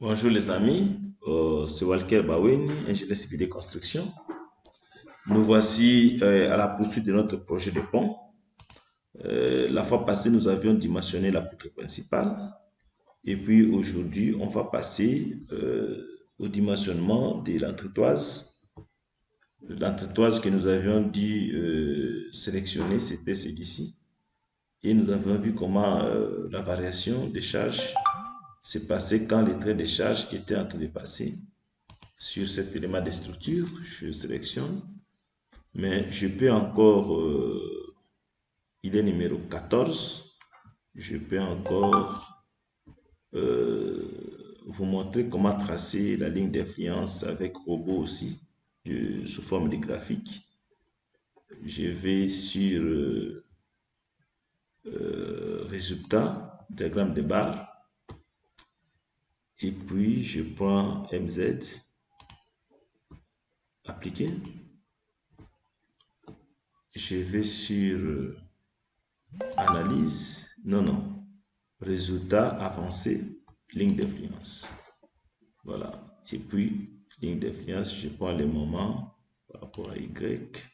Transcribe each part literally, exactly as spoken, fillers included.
Bonjour les amis, euh, c'est Walker Baweni, ingénieur civil de construction. Nous voici euh, à la poursuite de notre projet de pont. Euh, la fois passée, nous avions dimensionné la poutre principale. Et puis aujourd'hui, on va passer euh, au dimensionnement de l'entretoise. L'entretoise que nous avions dit euh, sélectionner, c'était celui-ci. Et nous avons vu comment euh, la variation des charges s'est passée quand les traits de charge étaient en train de passer sur cet élément de structure. Je sélectionne, mais je peux encore, euh, il est numéro quatorze, je peux encore euh, vous montrer comment tracer la ligne d'influence avec robot aussi, de, sous forme de graphique. Je vais sur euh, euh, résultat, diagramme de barre, et puis je prends M Z, appliquer. Je vais sur euh, analyse, non, non, résultat avancé, ligne d'influence. Voilà. Et puis, ligne d'influence, je prends les moments par rapport à Y.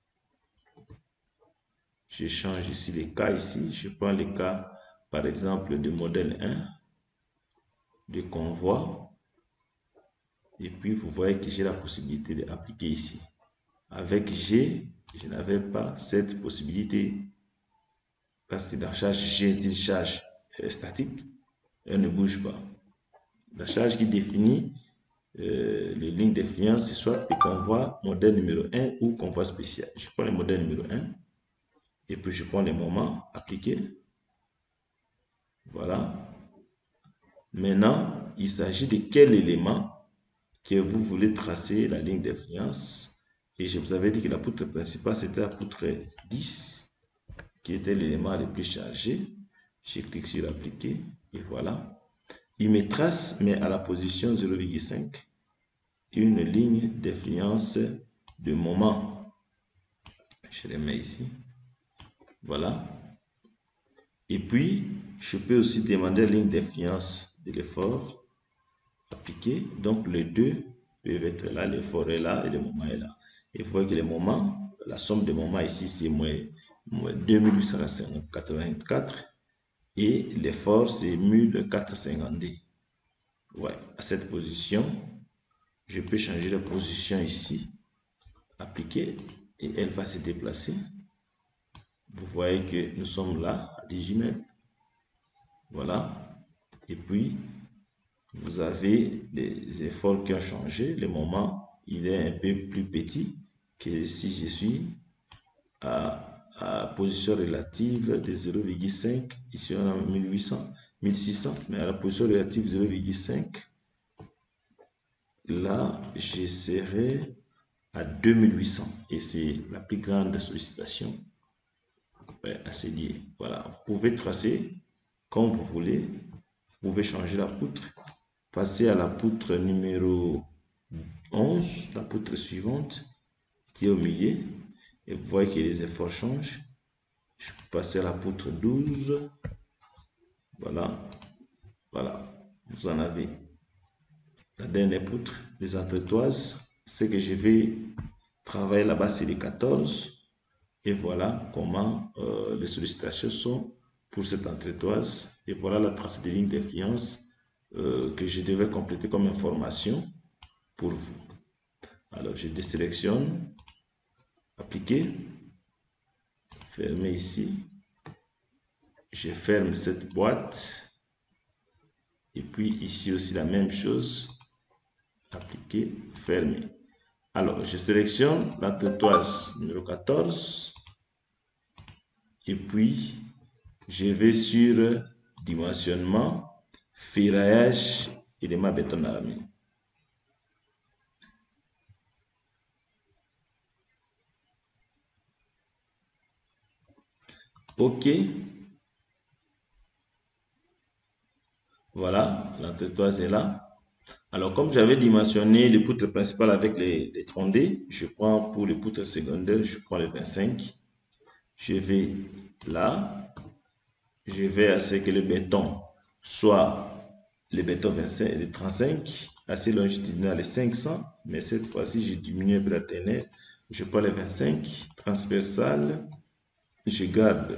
Je change ici les cas ici. Je prends les cas, par exemple, de modèle un, de convoi. Et puis, vous voyez que j'ai la possibilité d'appliquer ici. Avec G, je n'avais pas cette possibilité. Parce que la charge G est une charge statique. Elle ne bouge pas. La charge qui définit euh, les lignes d'influence, c'est soit le convoi modèle numéro un ou convoi spécial. Je prends le modèle numéro un et puis je prends les moments appliqués. Voilà. Maintenant, il s'agit de quel élément que vous voulez tracer la ligne d'influence. Et je vous avais dit que la poutre principale, c'était la poutre dix, qui était l'élément le plus chargé. Je clique sur appliquer et voilà. Il me trace, mais à la position zéro virgule cinq, une ligne d'influence de moment. Je les mets ici. Voilà. Et puis, je peux aussi demander la ligne d'influence de l'effort appliqué. Donc, les deux peuvent être là. L'effort est là et le moment est là. Et vous voyez que les moments, la somme de moments ici, c'est moins, moins deux mille huit cent quatre-vingt-quatre. Et l'effort, c'est mille quatre cent cinquante-deux. Ouais, à cette position, je peux changer la position ici, appliquer, et elle va se déplacer. Vous voyez que nous sommes là, à dix-huit mètres. Voilà. Et puis, vous avez les efforts qui ont changé. Le moment, il est un peu plus petit que si je suis à, à position relative de zéro virgule cinq. Ici, on a mille huit cents, mille six cents, mais à la position relative zéro virgule cinq, là, je serai à deux mille huit cents. Et c'est la plus grande sollicitation à se lier. Voilà. Vous pouvez tracer comme vous voulez. Vous pouvez changer la poutre. Passer à la poutre numéro onze, la poutre suivante, qui est au milieu. Et vous voyez que les efforts changent. Je peux passer à la poutre douze. Voilà. Voilà. Vous en avez. La dernière poutre, les entretoises. Ce que je vais travailler là-bas, c'est les quatorze. Et voilà comment euh, les sollicitations sont pour cette entretoise. Et voilà la trace des lignes d'influence euh, que je devais compléter comme information pour vous. Alors, je désélectionne, appliquer, fermer ici. Je ferme cette boîte. Et puis ici aussi la même chose, appliquer, fermer. Alors, je sélectionne l'entretoise numéro quatorze. Et puis, je vais sur dimensionnement, ferraillage, élément béton armé. OK. Voilà, l'entretoise est là. Alors, comme j'avais dimensionné les poutres principales avec les, les trondés, je prends pour les poutres secondaires, je prends les vingt-cinq. Je vais là. Je vais à ce que le béton soit le béton vingt-cinq, le trente-cinq, assez longitudinal est cinq cents, mais cette fois-ci, j'ai diminué un peu la teneur. Je prends le vingt-cinq, transversal, je garde,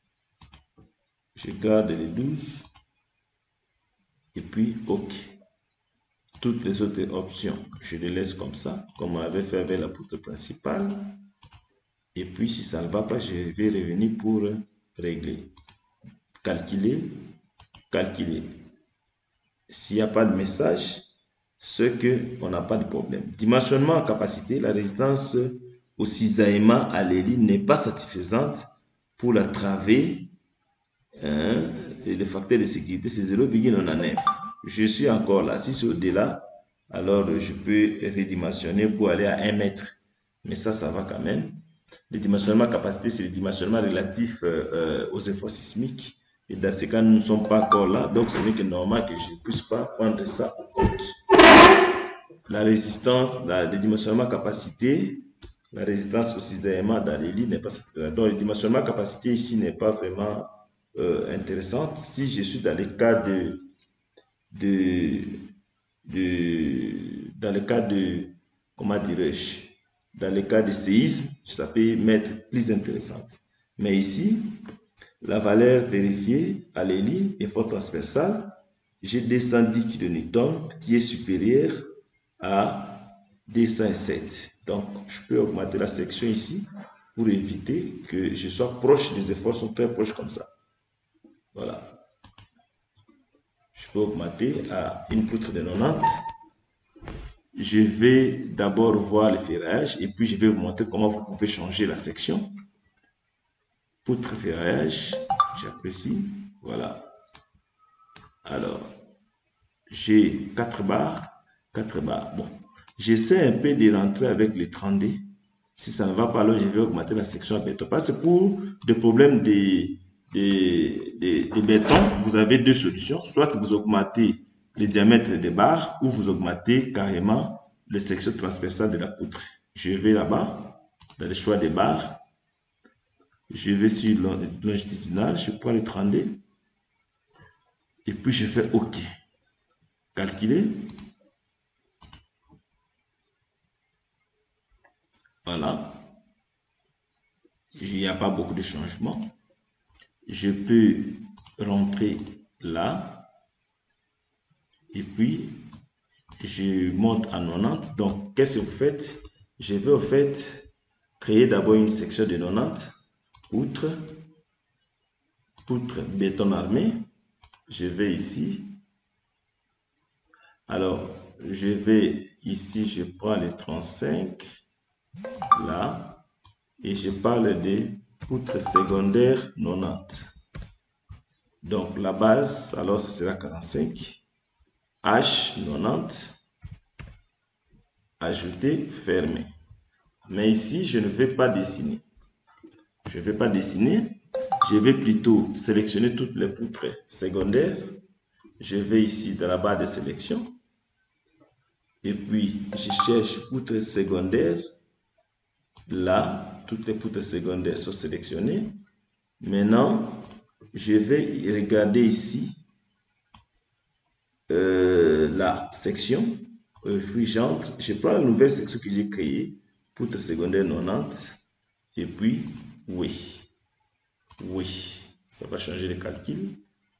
je garde les douze, et puis OK. Toutes les autres options, je les laisse comme ça, comme on avait fait avec la poutre principale. Et puis, si ça ne va pas, je vais revenir pour régler. Calculer, calculer. S'il n'y a pas de message, c'est qu'on n'a pas de problème. Dimensionnement en capacité, la résistance au cisaillement à l'hélice n'est pas satisfaisante pour la travée. Hein, et le facteur de sécurité, c'est zéro virgule quatre-vingt-dix-neuf. Je suis encore là. Si c'est au-delà, alors je peux redimensionner pour aller à un mètre. Mais ça, ça va quand même. Le dimensionnement capacité, c'est le dimensionnement relatif euh, euh, aux efforts sismiques. Et dans ce cas, nous ne sommes pas encore là. Donc, ce n'est que normal que je ne puisse pas prendre ça en compte. La résistance, la, le dimensionnement capacité, la résistance au cisaillement dans les lits n'est pas satisfaisante. Donc, le dimensionnement capacité ici n'est pas vraiment euh, intéressant. Si je suis dans le cas de, de, de dans le cas de, comment dirais-je, dans le cas de séisme, ça peut m'être plus intéressante. Mais ici, la valeur vérifiée à l'hélice, effort transversal, j'ai deux cent dix kilonewtons qui est supérieur à deux cent sept. Donc, je peux augmenter la section ici pour éviter que je sois proche, les efforts sont très proches comme ça. Voilà. Je peux augmenter à une poutre de quatre-vingt-dix. Je vais d'abord voir le ferraillage et puis je vais vous montrer comment vous pouvez changer la section. Poutre ferraillage, j'apprécie. Voilà. Alors, j'ai quatre barres, quatre barres. Bon, j'essaie un peu de rentrer avec les trente D. Si ça ne va pas, alors je vais augmenter la section à béton. Parce que pour des problèmes de, de, de, de béton, vous avez deux solutions. Soit vous augmentez le diamètre des barres ou vous augmentez carrément les sections transversales de la poutre. Je vais là-bas, dans le choix des barres. Je vais sur longitudinal, je prends les trente D. Et puis je fais OK. Calculer. Voilà. Il n'y a pas beaucoup de changements. Je peux rentrer là. Et puis, je monte à quatre-vingt-dix. Donc, qu'est-ce que vous faites? Je vais au fait créer d'abord une section de quatre-vingt-dix. Poutre. Poutre béton armé. Je vais ici. Alors, je vais ici, je prends les trente-cinq. Là. Et je parle de poutre secondaire quatre-vingt-dix. Donc, la base, alors, ça sera quarante-cinq. H quatre-vingt-dix. Ajouter, fermer. Mais ici, je ne vais pas dessiner. Je ne vais pas dessiner. Je vais plutôt sélectionner toutes les poutres secondaires. Je vais ici dans la barre de sélection. Et puis, je cherche poutre secondaire. Là, toutes les poutres secondaires sont sélectionnées. Maintenant, je vais regarder ici euh, la section réfrigérante. Je prends la nouvelle section que j'ai créée, poutre secondaire quatre-vingt-dix. Et puis, oui. Oui, ça va changer le calcul.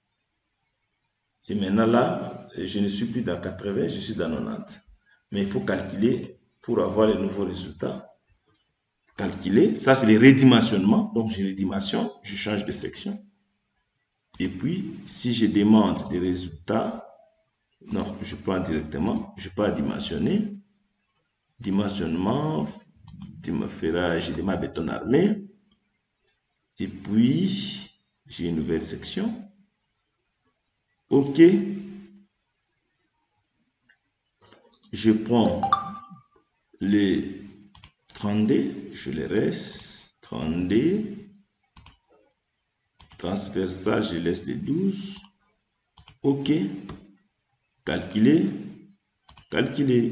Et maintenant là, je ne suis plus dans quatre-vingts, je suis dans quatre-vingt-dix. Mais il faut calculer pour avoir les nouveaux résultats. Calculer, ça c'est le redimensionnement. Donc je redimensionne, je change de section. Et puis, si je demande des résultats, non, je prends directement, je peux dimensionner. Dimensionnement, ferrage, je demande béton armé. Et puis, j'ai une nouvelle section. OK. Je prends les trente D, je les reste. trente D. Transversal, je laisse les douze. OK. Calculer. Calculer.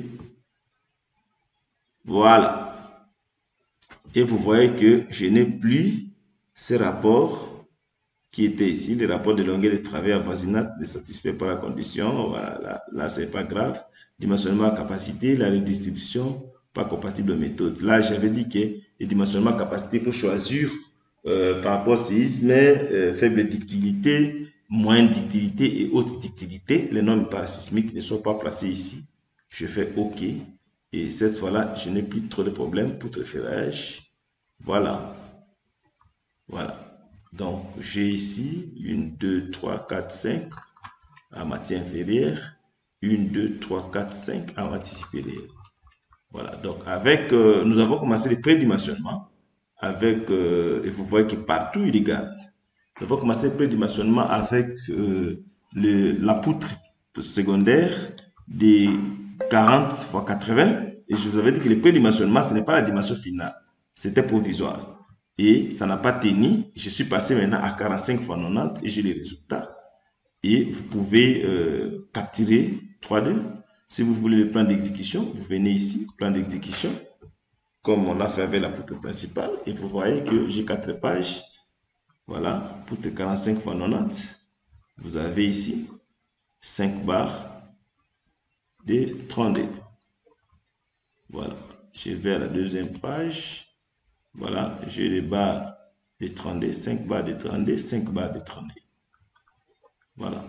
Voilà. Et vous voyez que je n'ai plus ces rapports qui était ici, le rapport de longueur de travail avoisinat ne satisfait pas la condition. Voilà, là, là c'est pas grave. Dimensionnement à capacité, la redistribution, pas compatible aux méthodes. Là, j'avais dit que le dimensionnement à capacité, il faut choisir euh, par rapport au séisme, euh, faible ductilité, moyenne ductilité et haute ductilité. Les normes parasismiques ne sont pas placées ici. Je fais OK. Et cette fois-là, je n'ai plus trop de problèmes. Poutre ferrage. Voilà. Voilà. Donc, j'ai ici une, deux, trois, quatre, cinq à matière inférieure. une, deux, trois, quatre, cinq à matière supérieure. Voilà. Donc, avec, euh, nous avons commencé le prédimensionnement. Avec, euh, et vous voyez que partout, il regarde. Nous avons commencé le prédimensionnement avec euh, le, la poutre secondaire des quarante fois quatre-vingts. Et je vous avais dit que le prédimensionnement, ce n'est pas la dimension finale. C'était provisoire. Et ça n'a pas tenu. Je suis passé maintenant à quarante-cinq fois quatre-vingt-dix et j'ai les résultats. Et vous pouvez euh, capturer trois D. Si vous voulez le plan d'exécution, vous venez ici, plan d'exécution, comme on a fait avec la poutre principale. Et vous voyez que j'ai quatre pages. Voilà, poutre quarante-cinq fois quatre-vingt-dix. Vous avez ici cinq barres de trente D. Voilà, je vais à la deuxième page. Voilà, j'ai les barres de trente D, cinq barres de trente D, cinq barres de trente D. Voilà.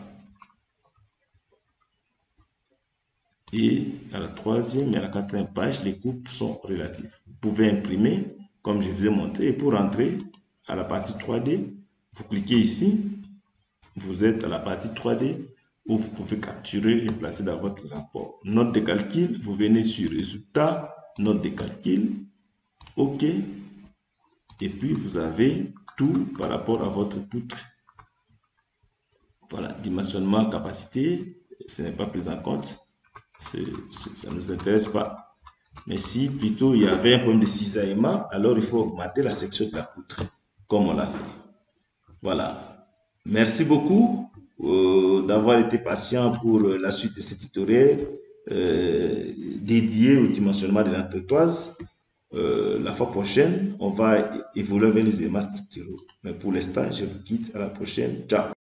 Et à la troisième et à la quatrième page, les coupes sont relatives. Vous pouvez imprimer, comme je vous ai montré. Et pour entrer à la partie trois D, vous cliquez ici. Vous êtes à la partie trois D où vous pouvez capturer et placer dans votre rapport. Note de calcul, vous venez sur résultat, note de calcul, OK. Et puis, vous avez tout par rapport à votre poutre. Voilà, dimensionnement, capacité, ce n'est pas pris en compte. Ça ne nous intéresse pas. Mais si plutôt il y avait un problème de cisaillement, alors il faut augmenter la section de la poutre, comme on l'a fait. Voilà. Merci beaucoup euh, d'avoir été patient pour la suite de ce tutoriel euh, dédié au dimensionnement de l'entretoise. Euh, la fois prochaine, on va évoluer vers les éléments structuraux. Mais pour l'instant, je vous quitte. À la prochaine. Ciao.